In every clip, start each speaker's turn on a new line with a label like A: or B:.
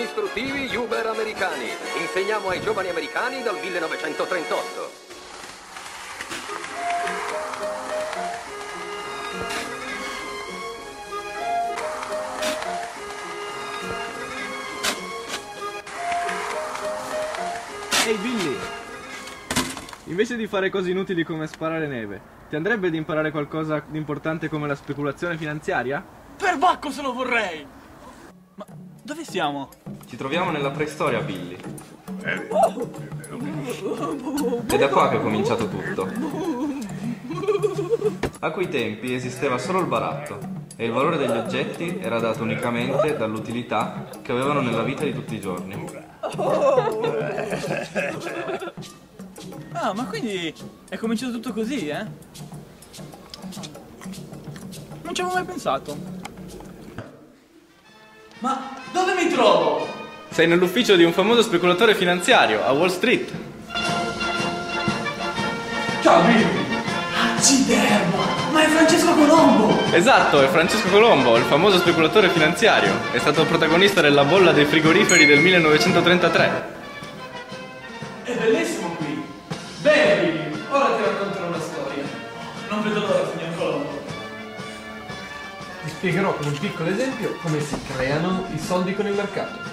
A: istruttivi Uber americani. Insegniamo ai giovani americani dal 1938.
B: Ehi Billy, invece di fare cose inutili come sparare neve, ti andrebbe di imparare qualcosa di importante come la speculazione finanziaria?
C: Perbacco se lo vorrei! Ma dove siamo?
D: Ci troviamo nella preistoria, Billy. È da qua che è cominciato tutto. A quei tempi esisteva solo il baratto e il valore degli oggetti era dato unicamente dall'utilità che avevano nella vita di tutti i giorni.
C: Ah, ma quindi è cominciato tutto così, eh? Non ci avevo mai pensato. Ma dove mi trovo?
B: Sei nell'ufficio di un famoso speculatore finanziario a Wall Street.
C: Ciao, Billy! Acciderba! Ma è Francesco Colombo!
B: Esatto, è Francesco Colombo, il famoso speculatore finanziario. È stato il protagonista della bolla dei frigoriferi del 1933.
C: È bellissimo qui! Bene, Billy! Ora ti racconterò una storia. Non vedo l'ora, signor Colombo.
E: Ti spiegherò con un piccolo esempio come si creano i soldi con il mercato.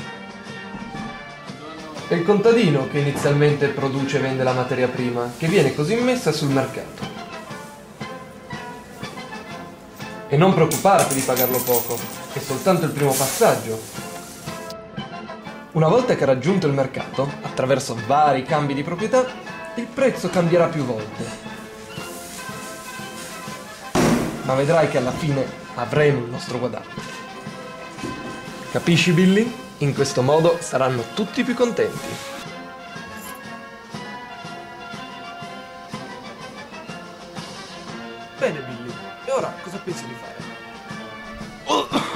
E: È il contadino che inizialmente produce e vende la materia prima, che viene così messa sul mercato. E non preoccuparti di pagarlo poco, è soltanto il primo passaggio. Una volta che ha raggiunto il mercato, attraverso vari cambi di proprietà, il prezzo cambierà più volte. Ma vedrai che alla fine avremo il nostro guadagno. Capisci, Billy? In questo modo saranno tutti più contenti. Bene, Billy. E ora cosa pensi di fare?